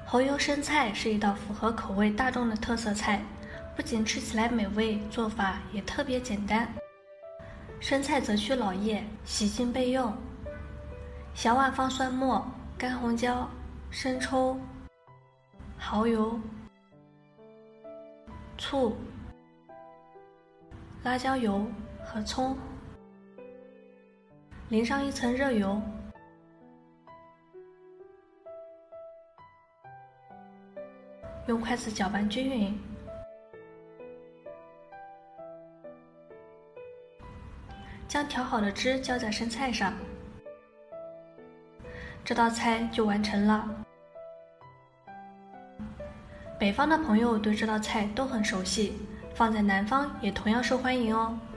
蚝油生菜是一道符合口味大众的特色菜，不仅吃起来美味，做法也特别简单。生菜择去老叶，洗净备用。小碗放蒜末、干红椒、生抽、蚝油、醋、辣椒油和葱，淋上一层热油，用筷子搅拌均匀。将调好的汁浇在生菜上，这道菜就完成了。北方的朋友对这道菜都很熟悉，放在南方也同样受欢迎哦。